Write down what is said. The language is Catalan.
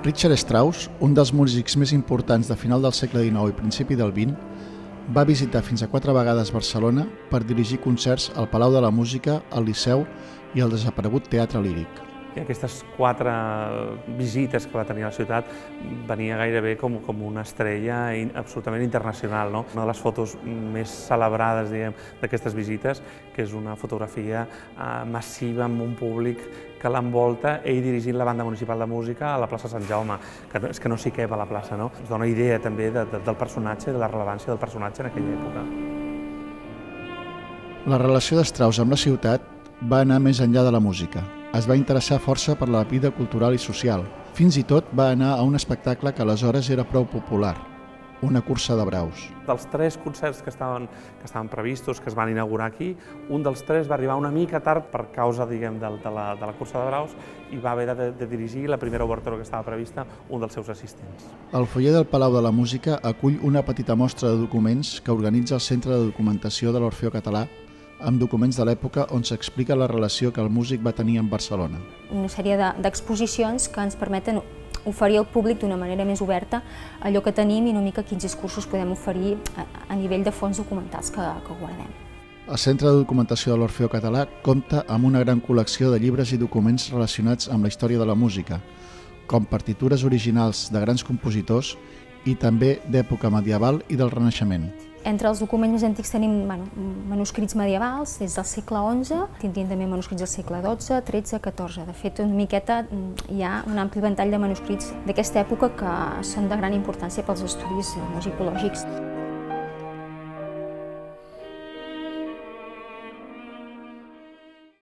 Richard Strauss, un dels músics més importants de final del segle XIX i principi del XX, va visitar fins a 4 vegades Barcelona per dirigir concerts al Palau de la Música, al Liceu i al desaparegut Teatre Líric. I aquestes 4 visites que va tenir a la ciutat venia gairebé com una estrella absolutament internacional, no? Una de les fotos més celebrades d'aquestes visites, que és una fotografia massiva amb un públic que l'envolta, ell dirigint la banda municipal de música a la plaça Sant Jaume, que és que no s'hi cap a la plaça, no? Ens dona idea també del personatge, de la rellevància del personatge en aquella època. La relació de Strauss amb la ciutat va anar més enllà de la música. Es va interessar força per la vida cultural i social. Fins i tot va anar a un espectacle que aleshores era prou popular, una cursa de braus. Dels 3 concerts que estaven previstos, que es van inaugurar aquí, un dels 3 va arribar una mica tard per causa, diguem, de la cursa de braus i va haver de dirigir la primera obertura que estava prevista un dels seus assistents. El foyer del Palau de la Música acull una petita mostra de documents que organitza el Centre de Documentació de l'Orfeó Català, amb documents de l'època on s'explica la relació que el músic va tenir amb Barcelona. Una sèrie d'exposicions que ens permeten oferir al públic d'una manera més oberta allò que tenim i una mica quins discursos podem oferir a nivell de fons documentals que guardem. El Centre de Documentació de l'Orfeó Català compta amb una gran col·lecció de llibres i documents relacionats amb la història de la música, com partitures originals de grans compositors i també d'època medieval i del Renaixement. Entre els documents més antics tenim manuscrits medievals des del segle XI, tindríem també manuscrits del segle XII, XIII, XIV. De fet, una miqueta hi ha un ampli ventall de manuscrits d'aquesta època que són de gran importància pels estudis musicològics.